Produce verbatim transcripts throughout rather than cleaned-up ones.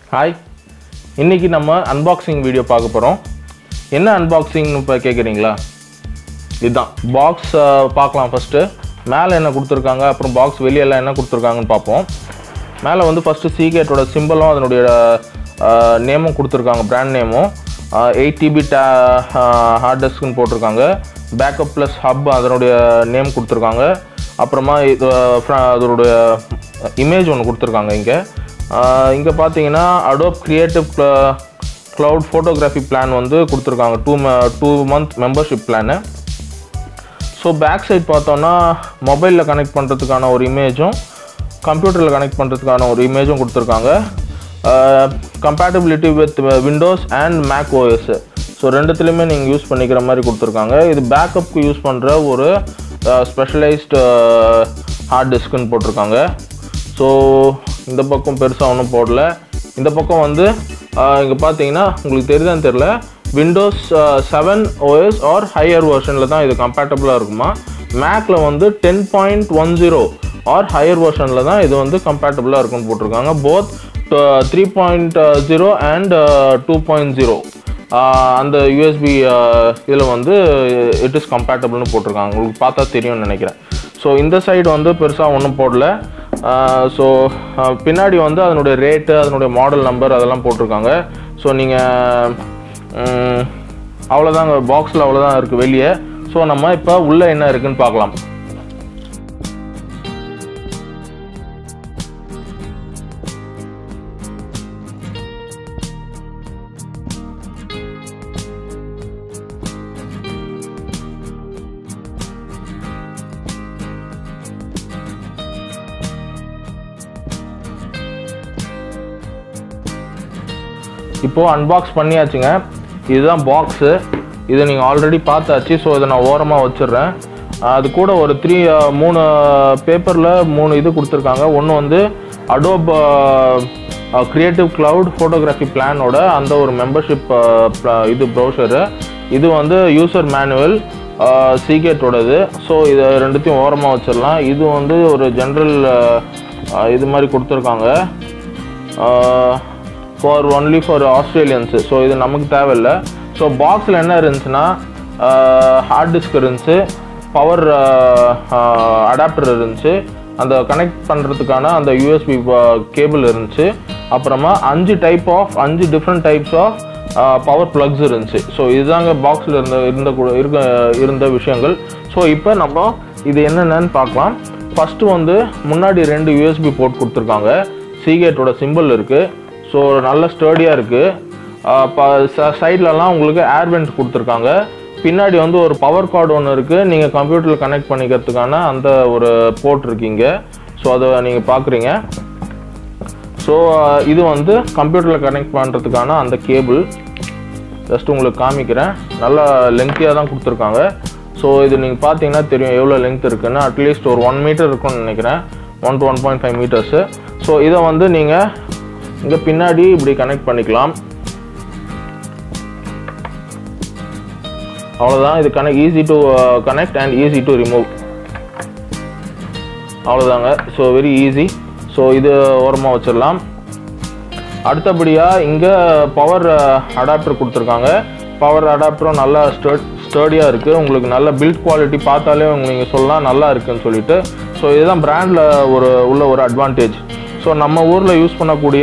Hi, இன்றைக்கி நம்ம unboxing video பார்க்க போகிறோம். என்ன அன்பாக்சிங்னு இப்போ கேட்குறீங்களா? இதுதான் பாக்ஸ் பார்க்கலாம். ஃபஸ்ட்டு மேலே என்ன கொடுத்துருக்காங்க, அப்புறம் பாக்ஸ் வெளியெல்லாம் என்ன கொடுத்துருக்காங்கன்னு பார்ப்போம். மேலே வந்து ஃபஸ்ட்டு சீகேட்டோட சிம்பிளும் அதனுடைய நேமும் கொடுத்துருக்காங்க, பிராண்ட் நேமும். எயிட் டிபி டே ஹார்ட் டிஸ்க்குன்னு போட்டிருக்காங்க. பேக்கப் ப்ளஸ் ஹப் அதனுடைய நேம் கொடுத்துருக்காங்க. அப்புறமா இது அதனுடைய இமேஜ் ஒன்று கொடுத்துருக்காங்க. இங்கே இங்கே பார்த்தீங்கன்னா Adobe creative cloud photography plan வந்து கொடுத்துருக்காங்க. Two two month membership plan. So back side பார்த்தோன்னா மொபைலில் கனெக்ட் பண்ணுறதுக்கான ஒரு இமேஜும் கம்ப்யூட்டரில் கனெக்ட் பண்ணுறதுக்கான ஒரு இமேஜும் கொடுத்துருக்காங்க. Compatibility with Windows and Mac OS. So ரெண்டுத்துலேயுமே நீங்கள் யூஸ் பண்ணிக்கிற மாதிரி கொடுத்துருக்காங்க. இது பேக்கப்புக்கு யூஸ் பண்ணுற ஒரு ஸ்பெஷலைஸ்டு ஹார்ட் டிஸ்க்குன்னு போட்டிருக்காங்க. ஸோ இந்த பக்கம் பெருசாக ஒன்றும் போடல. இந்த பக்கம் வந்து இங்கே பார்த்தீங்கன்னா உங்களுக்கு தெரியுதான்னு தெரில, Windows seven OS or higher வெர்ஷனில் தான் இது கம்பேட்டபிளாக இருக்குமா. மேக்கில் வந்து ten point one zero or higher வெர்ஷனில் தான் இது வந்து கம்பேட்டபிளாக இருக்குன்னு போட்டிருக்காங்க. Both three point zero and two point zero அந்த யூஎஸ்பி இதில் வந்து இட் இஸ் கம்பேட்டபிள்னு போட்டிருக்காங்க. உங்களுக்கு பார்த்தா தெரியும்னு நினைக்கிறேன். ஸோ இந்த சைடு வந்து பெருசாக ஒன்றும் போடல. ஸோ பின்னாடி வந்து அதனுடைய ரேட்டு, அதனுடைய மாடல் நம்பர் அதெல்லாம் போட்டிருக்காங்க. ஸோ நீங்கள் அவ்வளோதாங்க, பாக்ஸில் அவ்வளோதான் இருக்குது வெளியே. ஸோ நம்ம இப்போ உள்ளே என்ன இருக்குதுன்னு பார்க்கலாம். இப்போது அன்பாக்ஸ் பண்ணியாச்சுங்க. இதுதான் பாக்ஸு. இதை நீங்கள் ஆல்ரெடி பார்த்தாச்சு. ஸோ இதை நான் ஓரமாக வச்சிடுறேன். அது கூட ஒரு த்ரீ மூணு பேப்பரில் மூணு இது கொடுத்துருக்காங்க. ஒன்று வந்து அடோப் கிரியேட்டிவ் க்ளவுட் ஃபோட்டோகிராஃபி பிளானோட அந்த ஒரு மெம்பர்ஷிப் இது ப்ரௌசரு. இது வந்து யூசர் மேனுவல் சீகேட்டோடது. ஸோ இதை ரெண்டுத்தையும் ஓரமாக வச்சிடலாம். இது வந்து ஒரு ஜென்ரல் இது மாதிரி கொடுத்துருக்காங்க, for only for Australians. So இது நமக்கு தேவையில்லை. ஸோ பாக்ஸில் என்ன இருந்துச்சுன்னா ஹார்ட் டிஸ்க் இருந்துச்சு, பவர் அடாப்டர் இருந்துச்சு, அந்த கனெக்ட் பண்ணுறதுக்கான அந்த யூஎஸ்பி கேபிள் இருந்துச்சு, அப்புறமா அஞ்சு டைப் ஆஃப் அஞ்சு different types of power plugs இருந்துச்சு. ஸோ இதுதாங்க பாக்ஸில் இருந்த இருந்த இருக்க இருந்த விஷயங்கள். ஸோ இப்போ நம்ம இது என்னென்னு பார்க்கலாம். ஃபஸ்ட்டு வந்து முன்னாடி ரெண்டு யூஎஸ்பி போர்ட் கொடுத்துருக்காங்க. சீகேட்டோட சிம்பிள் இருக்குது. ஸோ நல்ல ஸ்டர்டியாக இருக்குது. இப்போ சைட்லலாம் உங்களுக்கு ஏர் வெண்ட் கொடுத்துருக்காங்க. பின்னாடி வந்து ஒரு பவர் கார்டு ஒன்று இருக்குது. நீங்கள் கம்ப்யூட்டரில் கனெக்ட் பண்ணிக்கிறதுக்கான அந்த ஒரு போர்ட் இருக்கீங்க. ஸோ அதை நீங்கள் பார்க்குறீங்க. ஸோ இது வந்து கம்ப்யூட்டரில் கனெக்ட் பண்ணுறதுக்கான அந்த கேபிள். ஜஸ்ட் உங்களுக்கு காமிக்கிறேன். நல்லா லென்த்தியாக தான் கொடுத்துருக்காங்க. ஸோ இது நீங்கள் பார்த்தீங்கன்னா தெரியும் எவ்வளோ லென்த் இருக்குன்னு. அட்லீஸ்ட் ஒரு ஒன் மீட்டர் இருக்குன்னு நினைக்கிறேன். One to one point five metres. So இதை வந்து நீங்கள் இங்கே பின்னாடி இப்படி கனெக்ட் பண்ணிக்கலாம். அவ்வளோதான். இது connect easy to connect and easy to remove. அவ்வளோதாங்க. So very easy. ஸோ இது ஓரமாக வச்சிடலாம். அடுத்தபடியாக இங்கே பவர் அடாப்டர் கொடுத்துருக்காங்க. பவர் அடாப்டரும் நல்லா ஸ்டர் ஸ்டர்டியாக இருக்குது. உங்களுக்கு நல்ல பில்ட் குவாலிட்டி பார்த்தாலே நீங்கள் சொல்லலாம் நல்லா இருக்குதுன்னு சொல்லிட்டு. ஸோ இதுதான் பிராண்டில் ஒரு உள்ள ஒரு அட்வான்டேஜ். ஸோ நம்ம ஊரில் யூஸ் பண்ணக்கூடிய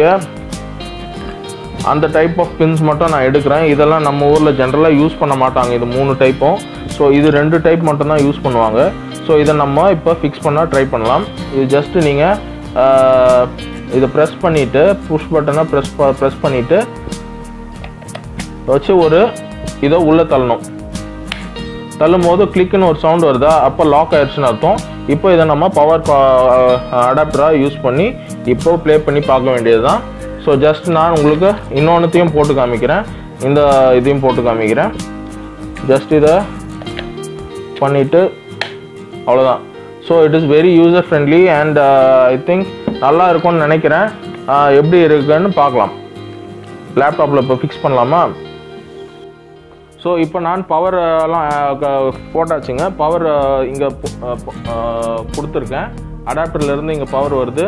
அந்த டைப் ஆஃப் பின்ஸ் மட்டும் நான் எடுக்கிறேன். இதெல்லாம் நம்ம ஊரில் ஜென்ரலாக யூஸ் பண்ண மாட்டாங்க, இது மூணு டைப்பும். ஸோ இது ரெண்டு டைப் மட்டும் தான் யூஸ் பண்ணுவாங்க. ஸோ இதை நம்ம இப்போ ஃபிக்ஸ் பண்ண ட்ரை பண்ணலாம். இது ஜஸ்ட்டு நீங்கள் இதை ப்ரெஸ் பண்ணிவிட்டு புஷ் பட்டனை ப்ரெஸ் ப்ரெஸ் பண்ணிவிட்டு வச்சு ஒரு இதை உள்ளே தள்ளணும். தள்ளும் போது கிளிக்குன்னு ஒரு சவுண்ட் வருதா, அப்போ லாக் ஆயிடுச்சுன்னு அர்த்தம். இப்போ இதை நம்ம பவர் அடாப்டராக யூஸ் பண்ணி இப்போ ப்ளே பண்ணி பார்க்க வேண்டியது தான். ஸோ ஜஸ்ட் நான் உங்களுக்கு இன்னொன்றுத்தையும் போட்டு காமிக்கிறேன். இந்த இதையும் போட்டு காமிக்கிறேன். ஜஸ்ட் இதை பண்ணிவிட்டு அவ்வளோதான். So it is very user friendly and I think நல்லா இருக்கும்னு நினைக்கிறேன். எப்படி இருக்குன்னு பார்க்கலாம். லேப்டாப்பில் இப்போ ஃபிக்ஸ் பண்ணலாமா? ஸோ இப்போ நான் பவர் எல்லாம் போட்டாச்சுங்க. பவர் இங்கே கொடுத்துருக்கேன். அடாப்டர்லேருந்து இங்கே பவர் வருது.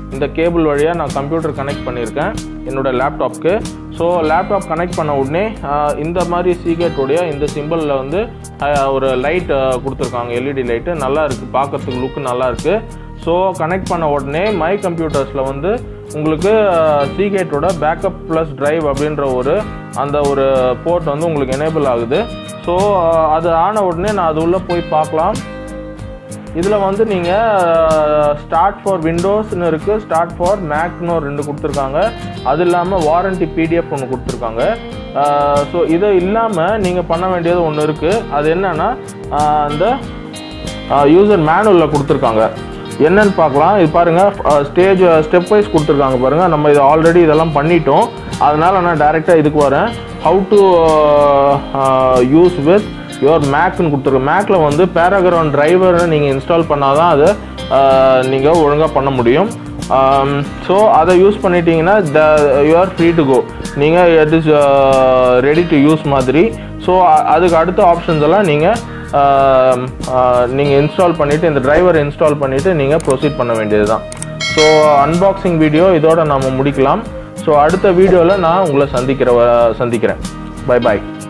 இந்த கேபிள் வழியாக நான் கம்ப்யூட்டர் கனெக்ட் பண்ணியிருக்கேன் என்னோடய லேப்டாப்க்கு. ஸோ லேப்டாப் கனெக்ட் பண்ண உடனே இந்த மாதிரி சீகேட்டோடைய இந்த சிம்பிளில் வந்து ஒரு லைட் கொடுத்துருக்காங்க, எல்இடி லைட்டு. நல்லா இருக்குது, பார்க்கறதுக்கு லுக்கு நல்லா இருக்குது. ஸோ கனெக்ட் பண்ண உடனே மை கம்ப்யூட்டர்ஸில் வந்து உங்களுக்கு சீகேட்டோட பேக்கப் ப்ளஸ் ட்ரைவ் அப்படின்ற ஒரு அந்த ஒரு போர்ட் வந்து உங்களுக்கு எனேபிள் ஆகுது. ஸோ அது ஆன உடனே நான் அது உள்ளே போய் பார்க்கலாம். இதில் வந்து நீங்கள் ஸ்டார்ட் ஃபார் விண்டோஸ்னு இருக்குது, ஸ்டார்ட் ஃபார் மேக்னு ரெண்டு கொடுத்துருக்காங்க. அது இல்லாமல் வாரண்டி பிடிஎஃப் ஒன்று கொடுத்துருக்காங்க. ஸோ இதை இல்லாமல் நீங்கள் பண்ண வேண்டியது ஒன்று இருக்குது. அது என்னென்னா அந்த யூசர் மேனுவலில் கொடுத்துருக்காங்க. என்னன்னு பார்க்கலாம். இது பாருங்கள், ஸ்டேஜ் ஸ்டெப் வைஸ் கொடுத்துருக்காங்க பாருங்கள். நம்ம இது ஆல்ரெடி இதெல்லாம் பண்ணிட்டோம், அதனால் நான் டைரெக்டாக இதுக்கு வரேன். How to use with your மேக்னு கொடுத்துருக்கோம். மேக்கில் வந்து பேராகிரான் டிரைவரை நீங்கள் இன்ஸ்டால் பண்ணால் தான் அதை நீங்கள் ஒழுங்காக பண்ண முடியும். ஸோ அதை யூஸ் பண்ணிட்டீங்கன்னா the you are free to go. நீங்கள் it is ready to use மாதிரி. ஸோ அதுக்கு அடுத்த ஆப்ஷன்ஸ் எல்லாம் நீங்கள் நீங்கள் இன்ஸ்டால் பண்ணிவிட்டு இந்த டிரைவரை இன்ஸ்டால் பண்ணிவிட்டு நீங்கள் ப்ரொசீட் பண்ண வேண்டியது தான். ஸோ அன்பாக்சிங் வீடியோ இதோட நாம் முடிக்கலாம். ஸோ அடுத்த வீடியோவில் நான் உங்களை சந்திக்கிற சந்திக்கிறேன். பை பாய்.